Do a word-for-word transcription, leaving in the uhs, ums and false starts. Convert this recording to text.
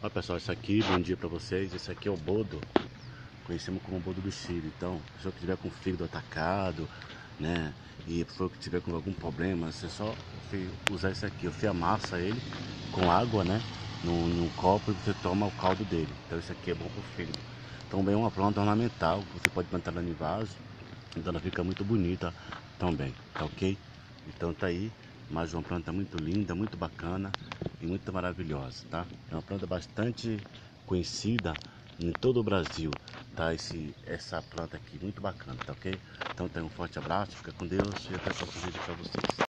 Olha pessoal, isso aqui, bom dia para vocês. Esse aqui é o boldo, conhecemos como boldo do Chile. Então, se pessoa que tiver com o fígado atacado, né, e a pessoa que tiver com algum problema, você só usar esse aqui. Você amassa ele com água, né, num, num copo e você toma o caldo dele. Então, isso aqui é bom para o fígado. Também é uma planta ornamental, você pode plantar ela em vaso, então ela fica muito bonita também, tá ok? Então tá aí, mais uma planta muito linda, muito bacana e muito maravilhosa, tá? É uma planta bastante conhecida em todo o Brasil, tá? Esse, essa planta aqui, muito bacana, tá ok? Então tem um forte abraço, fica com Deus e até o próximo vídeo para vocês.